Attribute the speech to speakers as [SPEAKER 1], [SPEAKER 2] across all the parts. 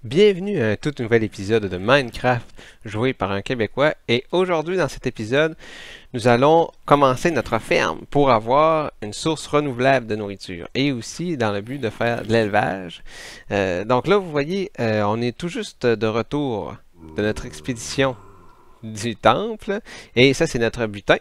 [SPEAKER 1] Bienvenue à un tout nouvel épisode de Minecraft joué par un Québécois et aujourd'hui dans cet épisode nous allons commencer notre ferme pour avoir une source renouvelable de nourriture et aussi dans le but de faire de l'élevage. Donc là vous voyez on est tout juste de retour de notre expédition du temple et ça c'est notre butin.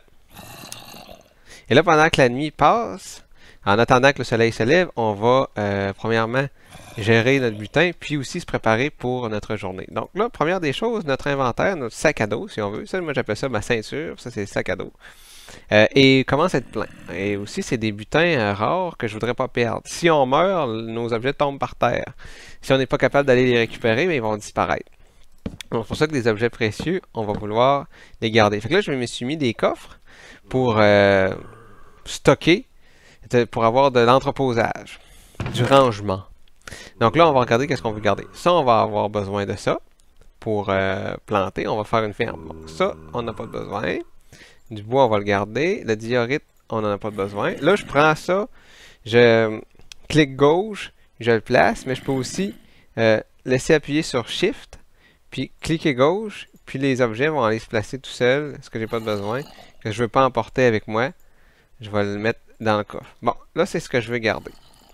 [SPEAKER 1] Et là pendant que la nuit passe, en attendant que le soleil se lève, on va premièrement gérer notre butin, puis aussi se préparer pour notre journée. Donc là, première des choses, notre inventaire, notre sac à dos, si on veut. Ça, moi j'appelle ça ma ceinture, ça c'est le sac à dos. Et commence à être plein. Et aussi, c'est des butins rares que je voudrais pas perdre. Si on meurt, nos objets tombent par terre. Si on n'est pas capable d'aller les récupérer, mais ils vont disparaître. Donc c'est pour ça que des objets précieux, on va vouloir les garder. Fait que là, je me suis mis des coffres pour stocker, pour avoir de l'entreposage, du rangement. Donc là, on va regarder qu'est-ce qu'on veut garder. Ça, on va avoir besoin de ça pour planter. On va faire une ferme. Bon, ça, on n'a pas de besoin. Du bois, on va le garder. Le diorite, on n'en a pas besoin. Là, je prends ça, je clique gauche, je le place, mais je peux aussi laisser appuyer sur Shift, puis cliquer gauche, puis les objets vont aller se placer tout seuls, ce que j'ai pas de besoin, que je ne veux pas emporter avec moi. Je vais le mettre dans le coffre. Bon, là, c'est ce que je veux garder.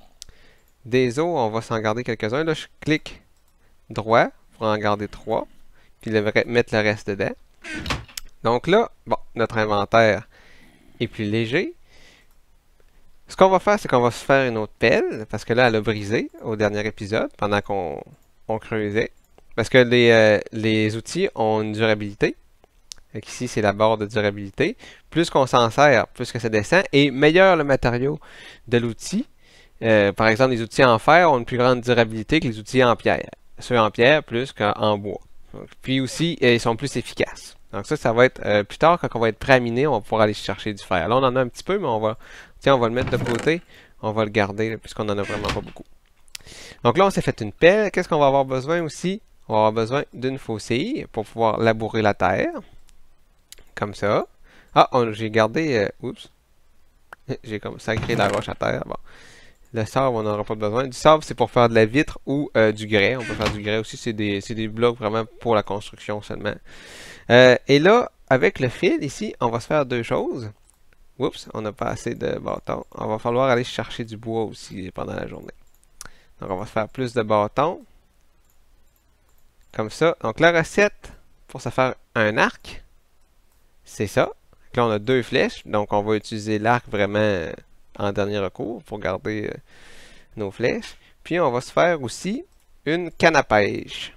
[SPEAKER 1] Des os, on va s'en garder quelques-uns. Là, je clique droit pour en garder 3. Puis mettre le reste dedans. Donc là, bon, notre inventaire est plus léger. Ce qu'on va faire, c'est qu'on va se faire une autre pelle. Parce que là, elle a brisé au dernier épisode pendant qu'on creusait. Parce que les outils ont une durabilité. Donc ici, c'est la barre de durabilité. Plus qu'on s'en sert, plus que ça descend. Et meilleur le matériau de l'outil. Par exemple, les outils en fer ont une plus grande durabilité que les outils en pierre. Ceux en pierre plus qu'en bois. Donc, puis aussi, ils sont plus efficaces. Donc ça va être plus tard, quand on va être prêt à miner, on va pouvoir aller chercher du fer. Là, on en a un petit peu, mais on va le mettre de côté. On va le garder, puisqu'on en a vraiment pas beaucoup. Donc là, on s'est fait une pelle. Qu'est-ce qu'on va avoir besoin aussi? On va avoir besoin d'une faucille pour pouvoir labourer la terre. Comme ça. Ah, j'ai gardé... oups. J'ai comme sacré la roche à terre. Bon. Le sable, on n'aura pas besoin. Du sable, c'est pour faire de la vitre ou du grès. On peut faire du grès aussi. C'est des blocs vraiment pour la construction seulement. Et là, avec le fil ici, on va se faire deux choses. Oups, on n'a pas assez de bâtons. On va falloir aller chercher du bois aussi pendant la journée. Donc, on va se faire plus de bâtons. Comme ça. Donc, la recette pour se faire un arc, c'est ça. Donc, là, on a deux flèches. Donc, on va utiliser l'arc vraiment en dernier recours pour garder nos flèches. Puis on va se faire aussi une canne à pêche.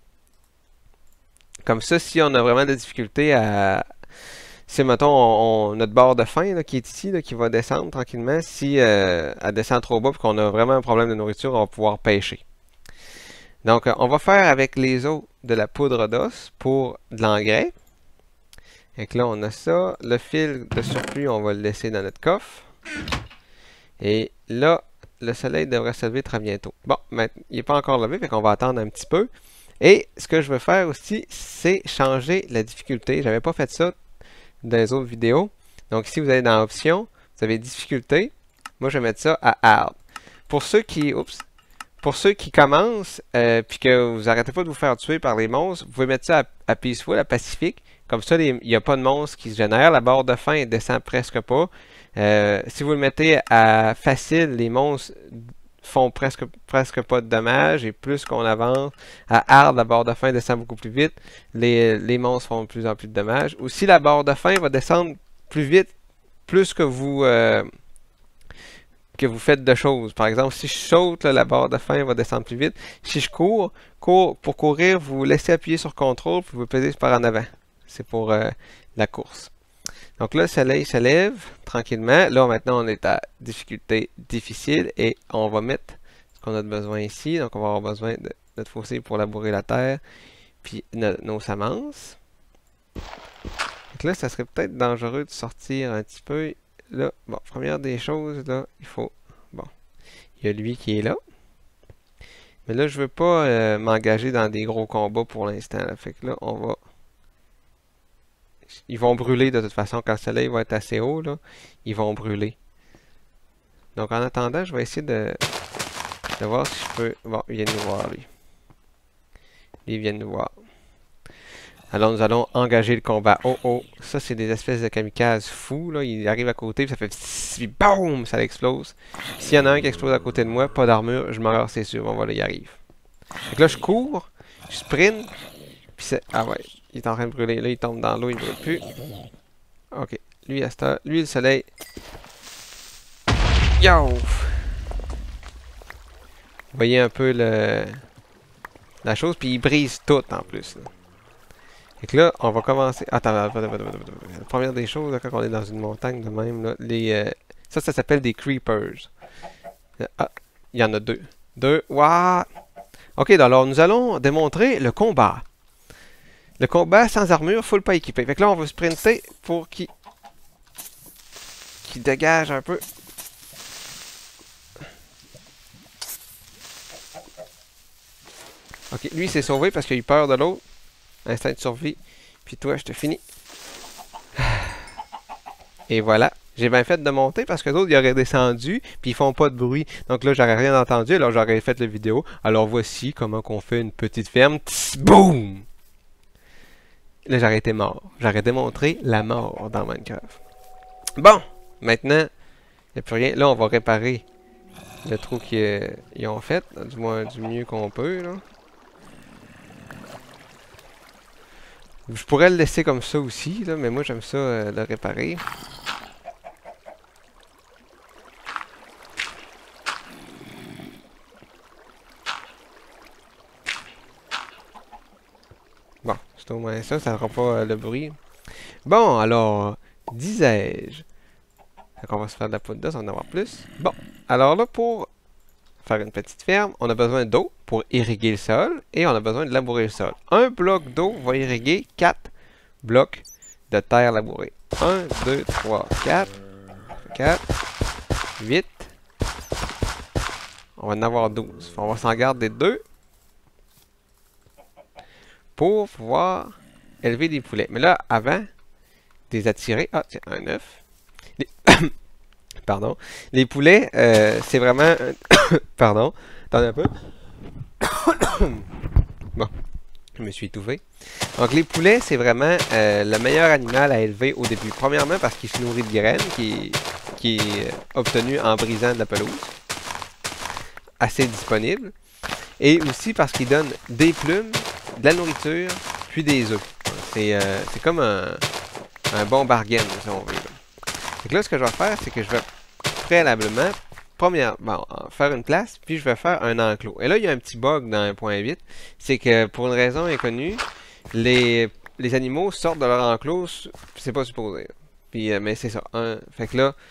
[SPEAKER 1] Comme ça, si on a vraiment de difficultés à... Si, mettons, notre barre de faim là, qui est ici, là, qui va descendre tranquillement, si elle descend trop bas et qu'on a vraiment un problème de nourriture, on va pouvoir pêcher. Donc, on va faire avec les os de la poudre d'os pour de l'engrais. Et là, on a ça. Le fil de surplus, on va le laisser dans notre coffre. Et là, le soleil devrait se lever très bientôt. Bon, mais il n'est pas encore levé, fait qu'on va attendre un petit peu. Et ce que je veux faire aussi, c'est changer la difficulté. J'avais pas fait ça dans les autres vidéos. Donc ici, vous allez dans Options, vous avez Difficulté. Moi, je vais mettre ça à Hard. Pour ceux qui, pour ceux qui commencent, puis que vous arrêtez pas de vous faire tuer par les monstres, vous pouvez mettre ça à Peaceful, à Pacifique. Comme ça, il n'y a pas de monstres qui se génèrent. La barre de faim ne descend presque pas. Si vous le mettez à facile, les monstres font presque pas de dommages. Et plus qu'on avance, à hard, la barre de faim descend beaucoup plus vite. Les monstres font de plus en plus de dommages. Aussi, la barre de faim va descendre plus vite, plus que vous faites de choses. Par exemple, si je saute, là, la barre de faim va descendre plus vite. Si je cours, pour courir, vous laissez appuyer sur CTRL, puis vous pesez par en avant. C'est pour la course. Donc là, le soleil se lève tranquillement. Là, maintenant, on est à difficulté difficile et on va mettre ce qu'on a de besoin ici. Donc, on va avoir besoin de notre fossé pour labourer la terre, puis nos semences. Donc là, ça serait peut-être dangereux de sortir un petit peu. Là, bon, première des choses, là, il faut... Bon, il y a lui qui est là. Mais là, je veux pas m'engager dans des gros combats pour l'instant. Fait que là, on va... Ils vont brûler de toute façon. Quand le soleil va être assez haut, là, ils vont brûler. Donc en attendant, je vais essayer de voir si je peux... Bon, il vient de nous voir, lui. Ils viennent nous voir. Alors nous allons engager le combat. Oh oh, ça c'est des espèces de kamikazes fous, là. Ils arrivent à côté, puis ça fait puis boum, ça explose. S'il y en a un qui explose à côté de moi, pas d'armure, je meurs, c'est sûr. Bon voilà, il arrive. Donc là je cours, je sprint, puis c'est... Ah ouais, il est en train de brûler. Là il tombe dans l'eau, il brûle plus. Ok, lui à cette heure, lui le soleil. Yo! Vous voyez un peu la chose, puis il brise tout en plus. Là. Et que là, on va commencer. Attends. La première des choses, là, quand on est dans une montagne de même, là, ça s'appelle des creepers. Ah, il y en a deux. Deux. Waouh! Ok, alors nous allons démontrer le combat. Le combat sans armure, full pas équipé. Fait que là, on va sprinter pour qu'il dégage un peu. Ok, lui il s'est sauvé parce qu'il a eu peur de l'autre. Instinct de survie. Puis toi, je te finis. Et voilà. J'ai bien fait de monter parce que d'autres, ils auraient descendu, puis ils font pas de bruit. Donc là, j'aurais rien entendu, alors j'aurais fait la vidéo. Alors voici comment qu'on fait une petite ferme. Tss, boum! Là, j'aurais été mort. J'aurais démontré la mort dans Minecraft. Bon! Maintenant, il n'y a plus rien. Là, on va réparer le trou qu'ils ont fait. Du moins, du mieux qu'on peut, là. Je pourrais le laisser comme ça aussi, là, mais moi j'aime ça le réparer. Bon, c'est au moins ça, ça n'aura pas le bruit. Bon, alors, disais-je. Fait qu'on va se faire de la poudre d'os, on va en avoir plus. Bon, alors là, pour faire une petite ferme, on a besoin d'eau pour irriguer le sol et on a besoin de labourer le sol. Un bloc d'eau va irriguer 4 blocs de terre labourée. 1, 2, 3, 4. 4, 8. On va en avoir 12. On va s'en garder 2 pour pouvoir élever des poulets. Mais là, avant de les attirer... Ah, tiens, un œuf. Pardon. Les poulets, c'est vraiment... Pardon. Attendez un peu. Bon. Je me suis étouffé. Donc, les poulets, c'est vraiment le meilleur animal à élever au début. Premièrement, parce qu'il se nourrit de graines, qui est obtenu en brisant de la pelouse. Assez disponible. Et aussi parce qu'il donne des plumes, de la nourriture, puis des œufs. C'est comme un bon bargain, si on veut. Donc là, ce que je vais faire, c'est que je vais préalablement, faire une place, puis je vais faire un enclos. Et là, il y a un petit bug dans 1.8, c'est que pour une raison inconnue, les animaux sortent de leur enclos, c'est pas supposé. Puis, mais c'est ça. Fait que là,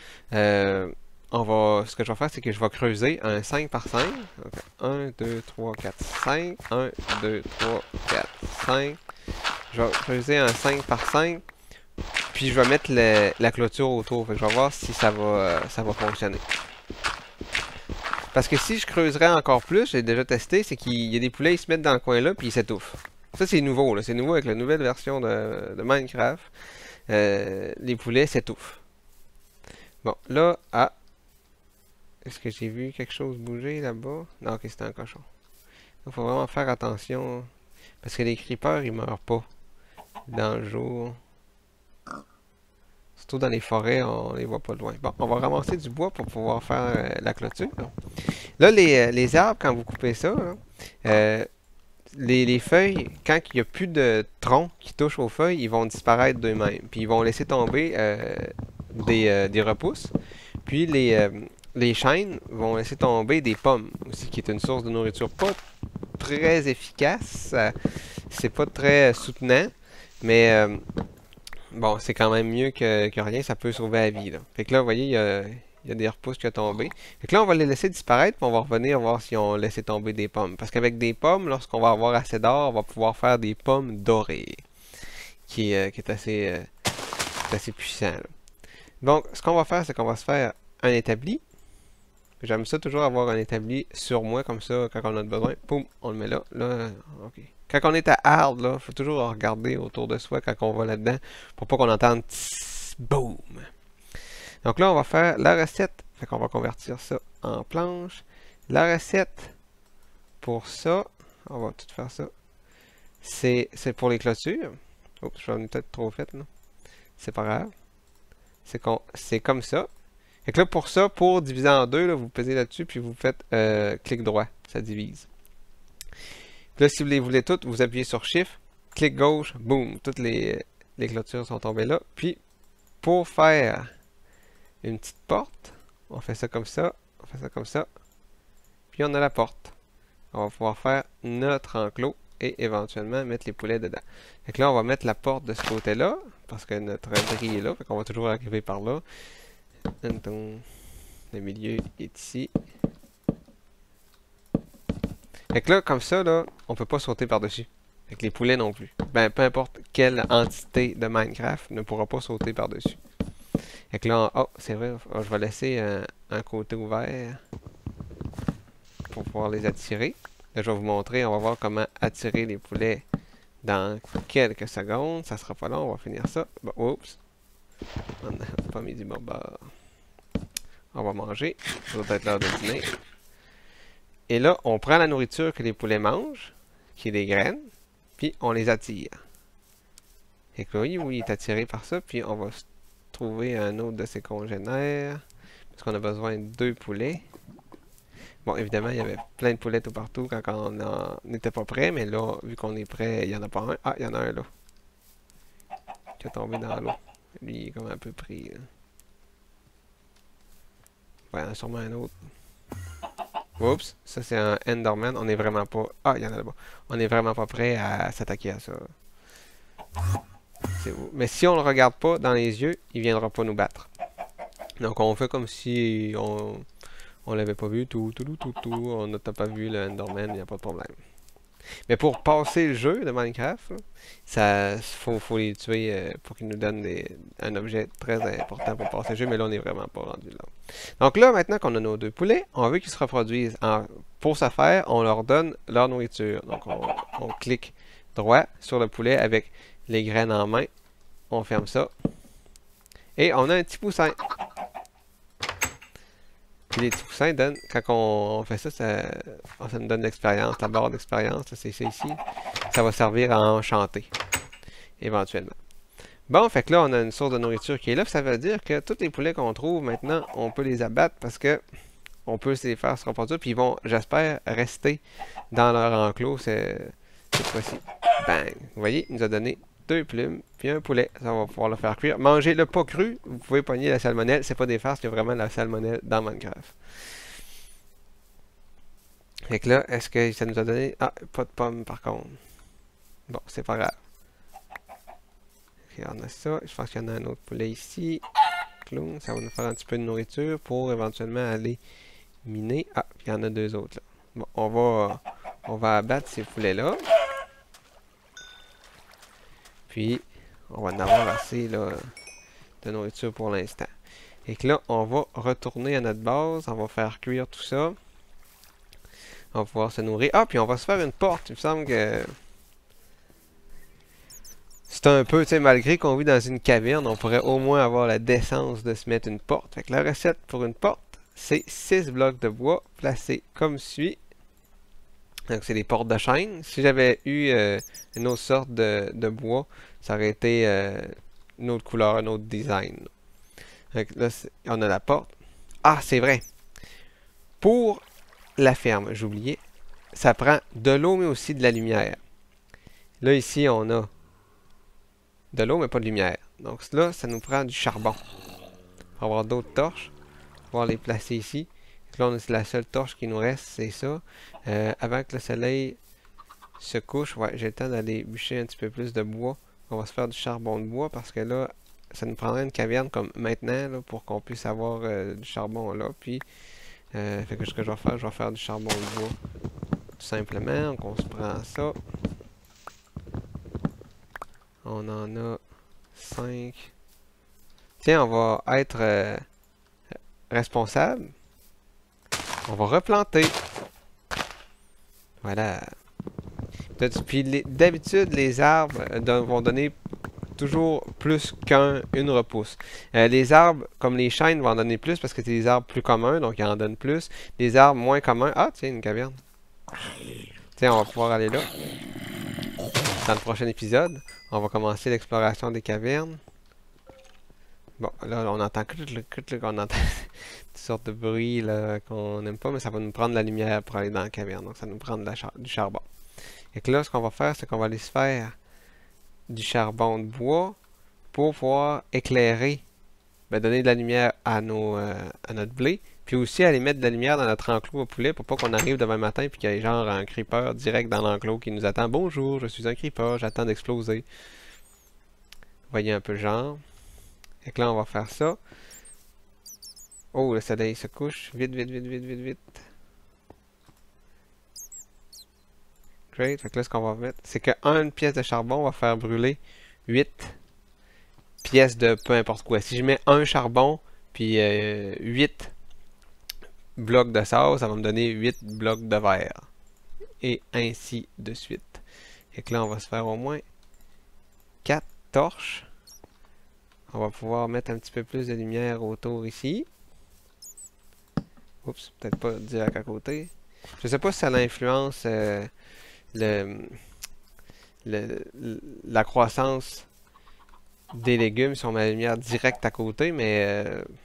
[SPEAKER 1] ce que je vais faire, c'est que je vais creuser un 5 par 5. Donc, 1, 2, 3, 4, 5. 1, 2, 3, 4, 5. Je vais creuser un 5 par 5. Puis je vais mettre la clôture autour. Fait que je vais voir si ça va fonctionner. Parce que si je creuserais encore plus, j'ai déjà testé, c'est qu'il y a des poulets, ils se mettent dans le coin là, puis ils s'étouffent. Ça, c'est nouveau, là. C'est nouveau avec la nouvelle version de Minecraft. Les poulets s'étouffent. Bon, là, est-ce que j'ai vu quelque chose bouger là-bas? Non, ok, c'était un cochon. Il faut vraiment faire attention. Parce que les creepers, ils meurent pas dans le jour. Surtout dans les forêts, on les voit pas de loin. Bon, on va ramasser du bois pour pouvoir faire la clôture. Là, les arbres, quand vous coupez ça, là, les feuilles, quand il n'y a plus de troncs qui touchent aux feuilles, ils vont disparaître d'eux-mêmes. Puis ils vont laisser tomber des repousses. Puis les chênes vont laisser tomber des pommes aussi, qui est une source de nourriture pas très efficace. C'est pas très soutenant, mais bon, c'est quand même mieux que rien, ça peut sauver la vie. Là. Fait que là, vous voyez, il y a des repousses qui ont tombé. Fait que là, on va les laisser disparaître, puis on va revenir voir si on laissé tomber des pommes. Parce qu'avec des pommes, lorsqu'on va avoir assez d'or, on va pouvoir faire des pommes dorées. Qui est assez puissant. Là. Donc, ce qu'on va faire, c'est qu'on va se faire un établi. J'aime ça toujours avoir un établi sur moi, comme ça, quand on a besoin. Poum, on le met là. Là, ok. Quand on est à hard, là, faut toujours regarder autour de soi quand on va là-dedans, pour pas qu'on entende tss, boum. Donc là, on va faire la recette. Fait qu'on va convertir ça en planche. La recette pour ça, on va tout faire ça. c'est pour les clôtures. Oups, j'en ai peut-être trop fait, non? C'est pas grave. C'est comme ça. Fait que là, pour ça, pour diviser en deux, là, vous pesez là-dessus, puis vous faites clic droit. Ça divise. Puis là, si vous les voulez toutes, vous appuyez sur Shift, clic gauche, boum, toutes les clôtures sont tombées là. Puis, pour faire une petite porte, on fait ça comme ça, on fait ça comme ça, puis on a la porte. On va pouvoir faire notre enclos et éventuellement mettre les poulets dedans. Fait que là, on va mettre la porte de ce côté-là, parce que notre grille est là, fait qu'on va toujours arriver par là. Le milieu est ici. Fait que là, comme ça, là, on peut pas sauter par-dessus. Fait que les poulets non plus. Ben, peu importe quelle entité de Minecraft ne pourra pas sauter par-dessus. Fait que là, oh, c'est vrai, je vais laisser un côté ouvert pour pouvoir les attirer. Là, je vais vous montrer, on va voir comment attirer les poulets dans quelques secondes. Ça sera pas long, on va finir ça. Bon, oups. On n'a pas mis du bon bord. On va manger. Ça doit être l'heure de dîner. Et là, on prend la nourriture que les poulets mangent, qui est des graines, puis on les attire. Et que oui, il est attiré par ça, puis on va trouver un autre de ses congénères, parce qu'on a besoin de 2 poulets. Bon, évidemment, il y avait plein de poulets tout partout quand on n'était pas prêt, mais là, vu qu'on est prêt, il n'y en a pas un. Ah, il y en a un là. Qui est tombé dans l'eau. Lui, il est comme un peu pris. Là. Ouais, il y en a sûrement un autre. Oups, ça c'est un Enderman. On est vraiment pas... Ah, il y en a là-bas. On est vraiment pas prêt à s'attaquer à ça. C'est beau. Mais si on le regarde pas dans les yeux, il viendra pas nous battre. Donc on fait comme si on l'avait pas vu. On n'a pas vu le Enderman, il n'y a pas de problème. Mais pour passer le jeu de Minecraft, ça faut les tuer pour qu'ils nous donnent un objet très important pour passer le jeu, mais là on est vraiment pas rendu là. Donc là, maintenant qu'on a nos 2 poulets, on veut qu'ils se reproduisent. Pour ce faire, on leur donne leur nourriture. Donc on clique droit sur le poulet avec les graines en main. On ferme ça. Et on a un petit poussin. Puis les petits poussins donnent, quand on fait ça, ça nous donne de l'expérience. La barre d'expérience, c'est ça ici. Ça va servir à enchanter, éventuellement. Bon, fait que là, on a une source de nourriture qui est là. Ça veut dire que tous les poulets qu'on trouve maintenant, on peut les abattre parce que on peut les faire se reproduire. Puis ils vont, j'espère, rester dans leur enclos cette fois-ci. Bang! Vous voyez, il nous a donné 2 plumes, puis un poulet. Ça, on va pouvoir le faire cuire. Mangez-le pas cru. Vous pouvez pogner la salmonelle. C'est pas des farces, il y a vraiment la salmonelle dans Minecraft. Fait que là, est-ce que ça nous a donné... Ah, pas de pommes par contre. Bon, c'est pas grave. On a ça. Je pense qu'il y en a un autre poulet ici. Clown, ça va nous faire un petit peu de nourriture pour éventuellement aller miner. Ah, il y en a 2 autres là. Bon, on va abattre ces poulets-là. Puis, on va en avoir assez là, de nourriture pour l'instant. Et que là, on va retourner à notre base. On va faire cuire tout ça. On va pouvoir se nourrir. Ah, puis on va se faire une porte. Il me semble que... c'est un peu, tu sais, malgré qu'on vit dans une caverne, on pourrait au moins avoir la décence de se mettre une porte. Fait que la recette pour une porte, c'est 6 blocs de bois placés comme suit. Donc, c'est des portes de chêne. Si j'avais eu une autre sorte de bois, ça aurait été une autre couleur, un autre design. Donc, là, on a la porte. Ah, c'est vrai. Pour la ferme, j'oubliais, ça prend de l'eau, mais aussi de la lumière. Là, ici, on a de l'eau, mais pas de lumière. Donc là, ça nous prend du charbon. On va avoir d'autres torches. On va pouvoir les placer ici. Donc là, la seule torche qui nous reste, c'est ça. Avant que le soleil se couche, ouais, j'ai le temps d'aller bûcher un petit peu plus de bois. On va se faire du charbon de bois parce que là, ça nous prendrait une caverne comme maintenant là, pour qu'on puisse avoir du charbon là. Puis, fait que ce que je vais faire du charbon de bois. Tout simplement. Donc on se prend ça. On en a 5. Tiens, on va être responsable. On va replanter. Voilà. Puis d'habitude, les arbres vont donner toujours plus qu'une repousse. Les arbres, comme les chênes, vont en donner plus parce que c'est des arbres plus communs, donc ils en donnent plus. Les arbres moins communs... Ah, tiens, une caverne. Tiens, on va pouvoir aller là. dans le prochain épisode. On va commencer l'exploration des cavernes. Bon, là, on entend on entend toutes sortes de bruits qu'on n'aime pas, mais ça va nous prendre de la lumière pour aller dans la caverne. Donc, ça nous prend du charbon. Et que là, ce qu'on va faire, c'est qu'on va aller se faire du charbon de bois pour pouvoir éclairer, donner de la lumière à notre blé, puis aussi aller mettre de la lumière dans notre enclos au poulet pour pas qu'on arrive demain matin puis qu'il y ait genre un creeper direct dans l'enclos qui nous attend. Bonjour, je suis un creeper, j'attends d'exploser. Vous voyez un peu le genre. Et que là, on va faire ça. Oh, le soleil se couche. Vite, vite, vite, vite, vite, vite. Great. Fait que là, ce qu'on va mettre, c'est qu'une pièce de charbon va faire brûler 8 pièces de peu importe quoi. Si je mets un charbon, puis 8 blocs de sable, ça va me donner 8 blocs de verre. Et ainsi de suite. Et que là, on va se faire au moins 4 torches. On va pouvoir mettre un petit peu plus de lumière autour ici. Oups, peut-être pas direct à côté. Je sais pas si ça influence la croissance des légumes si on met la lumière directe à côté, mais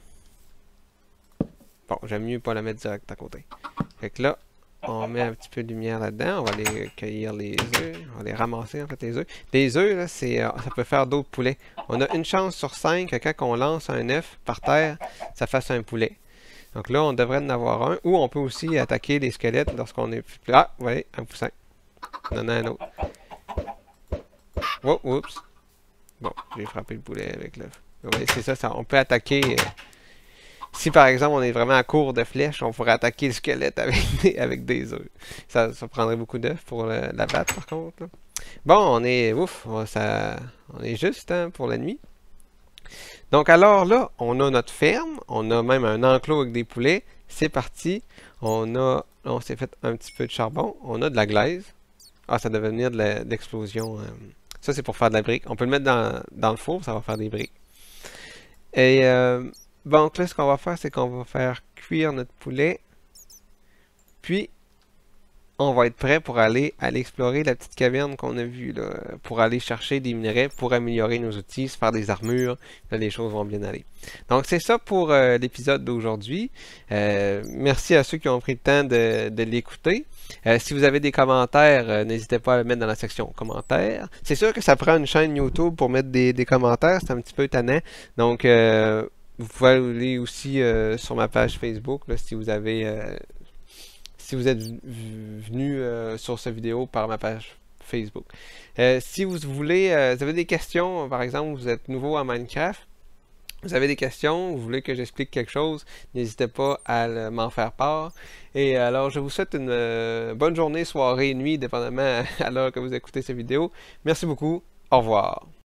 [SPEAKER 1] bon, j'aime mieux pas la mettre direct à côté. Fait que là, on met un petit peu de lumière là-dedans. On va aller cueillir les œufs. On va les ramasser, en fait, les œufs. Les œufs, là, ça peut faire d'autres poulets. On a une chance sur 5 que quand on lance un œuf par terre, ça fasse un poulet. Donc là, on devrait en avoir un. Ou on peut aussi attaquer les squelettes lorsqu'on est plus... Ah, vous voyez, un poussin. On en a un autre. Oh, oups. Bon, j'ai frappé le poulet avec l'œuf. Vous voyez, c'est ça, on peut attaquer... Si par exemple on est vraiment à court de flèches, on pourrait attaquer le squelette avec des œufs. Ça prendrait beaucoup d'œufs pour l'abattre par contre. Là. Bon, on est on est juste pour la nuit. Donc alors là, on a notre ferme, on a même un enclos avec des poulets. C'est parti. On s'est fait un petit peu de charbon. On a de la glaise. Ah, ça devait venir de l'explosion. Ça c'est pour faire de la brique. On peut le mettre dans le four, ça va faire des briques. Et donc là, ce qu'on va faire, c'est qu'on va faire cuire notre poulet. Puis, on va être prêt pour aller explorer la petite caverne qu'on a vue, là, pour aller chercher des minerais, pour améliorer nos outils, se faire des armures. Là, les choses vont bien aller. Donc, c'est ça pour l'épisode d'aujourd'hui. Merci à ceux qui ont pris le temps de l'écouter. Si vous avez des commentaires, n'hésitez pas à le mettre dans la section commentaires. C'est sûr que ça prend une chaîne YouTube pour mettre des commentaires. C'est un petit peu tannant. Donc, vous pouvez aller aussi sur ma page Facebook là, si vous êtes venu sur cette vidéo par ma page Facebook. Si vous voulez, vous avez des questions, par exemple, vous êtes nouveau à Minecraft, vous avez des questions, vous voulez que j'explique quelque chose, n'hésitez pas à m'en faire part. Et alors, je vous souhaite une bonne journée, soirée, nuit, dépendamment à l'heure que vous écoutez cette vidéo. Merci beaucoup. Au revoir.